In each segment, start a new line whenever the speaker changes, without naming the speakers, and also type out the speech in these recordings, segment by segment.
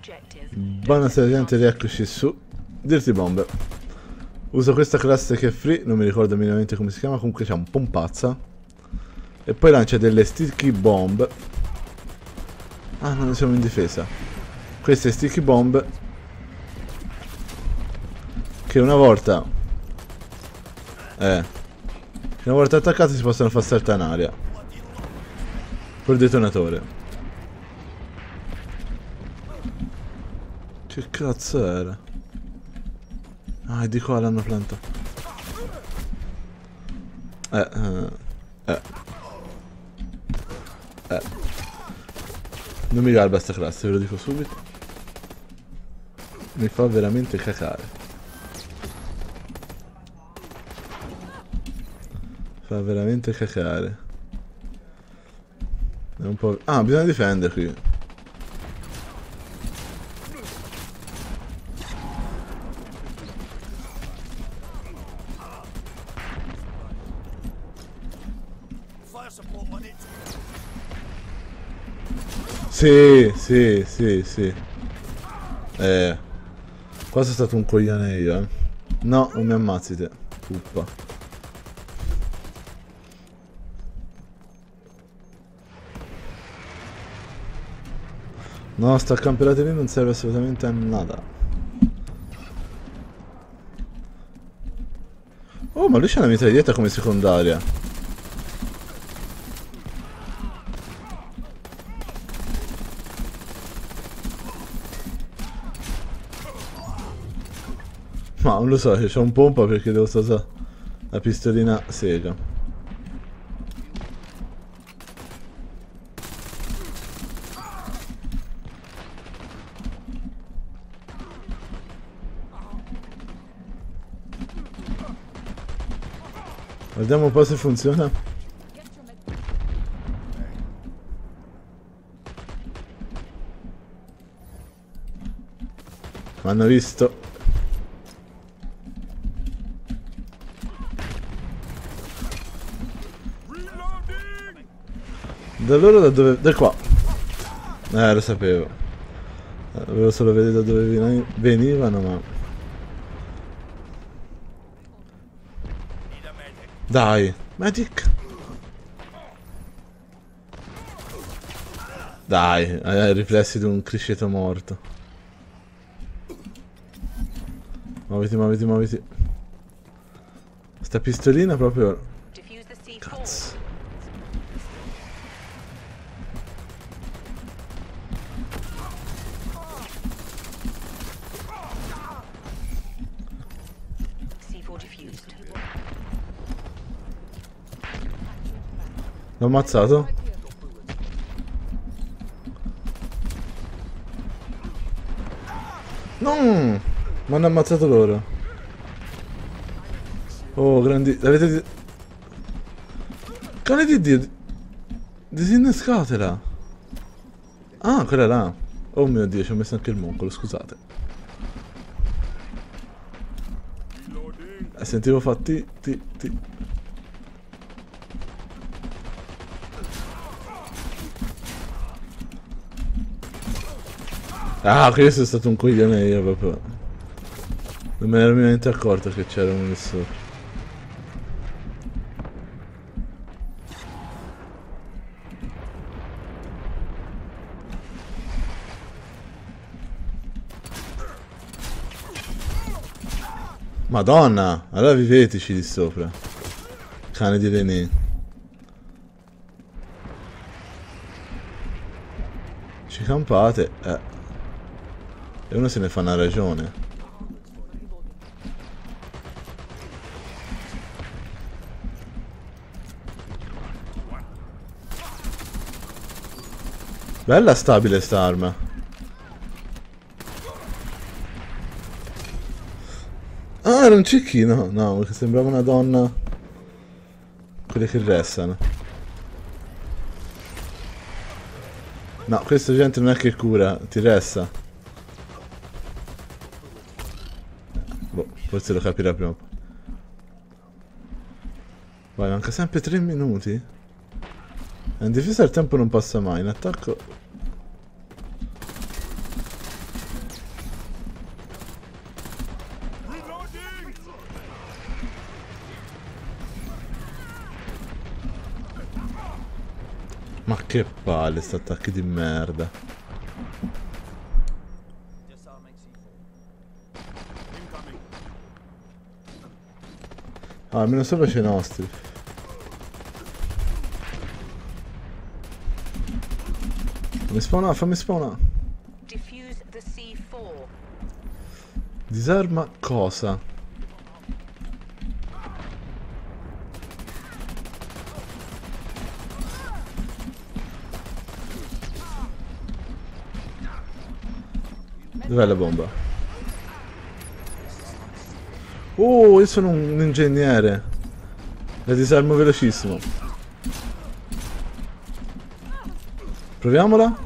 Buonasera gente, rieccoci su Dirty Bomb. Uso questa classe che è free, non mi ricordo minimamente come si chiama, comunque c'è un pompazza. E poi lancia delle sticky bomb. Ah, no, noi siamo in difesa. Queste sticky bomb che una volta attaccate si possono far saltare in aria col detonatore. Che cazzo era? Ah, di qua l'hanno piantato. Non mi garba sta classe, ve lo dico subito. Mi fa veramente cacare. Fa veramente cacare. È un po'... Ah, bisogna difendere qui. Sì. Qua sono stato un coglione io, eh. No, non mi ammazzi te, puppa. No, sta campionato lì non serve assolutamente a nada. Oh, ma lui c'ha una mitraglietta come secondaria. Ma non lo so, c'è un pompa perché devo usare la pistolina sega. Guardiamo un po' se funziona. Mi hanno visto. Da loro da dove... da qua. Lo sapevo. Volevo solo vedere da dove venivano, ma... Dai, Medic. Dai, hai i riflessi di un crisceto morto. Muoviti. Sta pistolina proprio... Cazzo. L'ho ammazzato? No! Mi hanno ammazzato loro. Oh, grandi... Avete... Cane di Dio... Disinnescatela! Ah, quella là. Oh mio Dio, ci ho messo anche il moncolo, scusate. Sentivo fatti... Ah, questo è stato un coglione io proprio. Non me ne ero minimamente accorto che c'era uno lì sopra. Madonna! Allora viveteci di sopra. Cane di René. Ci campate, E uno se ne fa una ragione. Bella stabile sta arma. Ah, era un cecchino. No, perché sembrava una donna. Quelle che restano. No, questa gente non è che cura, ti resta. Boh, forse lo capirà prima o poi. Vai, manca sempre 3 minuti. In difesa il tempo non passa mai, in attacco... Ma che palle sti attacchi di merda. Ah, almeno sopra c'è i nostri. Fammi spawnare, fammi spawnare. Disarma cosa? Dov'è la bomba? Oh, io sono un ingegnere. La disarmo velocissimo. Proviamola?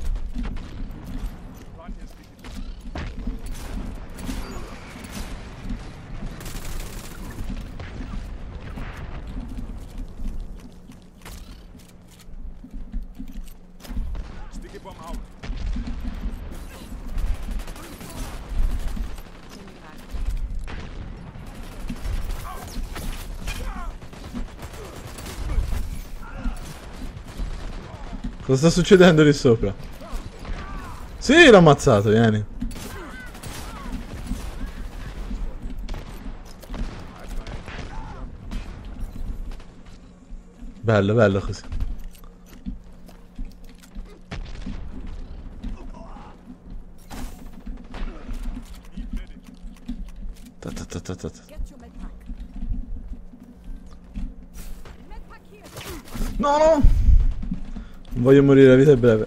Cosa sta succedendo lì sopra? Sì, l'ho ammazzato, vieni. Bello, bello così. Ta ta ta ta ta ta. No, no! Non voglio morire, la vita è breve.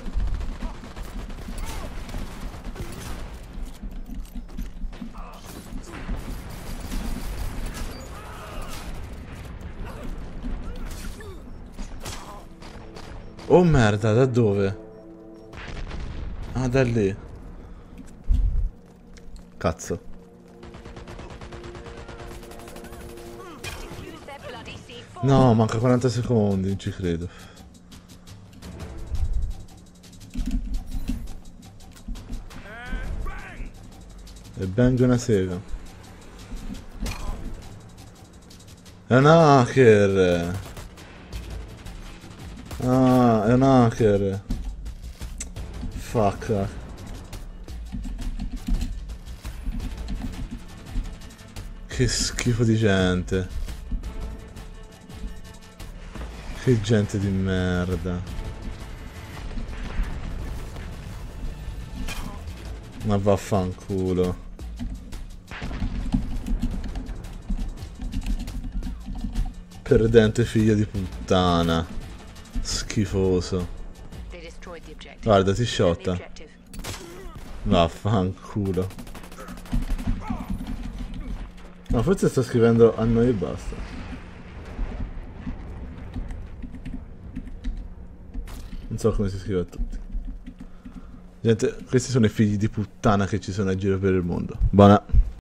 Oh merda, da dove? Ah, da lì. Cazzo. No, manca 40 secondi, non ci credo. E bang una sega. È un hacker. Ah, è un hacker. Fuck. Che schifo di gente. Che gente di merda. Ma vaffanculo. Perdente figlio di puttana. Schifoso. Guarda, ti sciotta. Vaffanculo. No, forse sto scrivendo a noi e basta. Non so come si scrive a tutti. Gente, questi sono i figli di puttana che ci sono a giro per il mondo. Buona.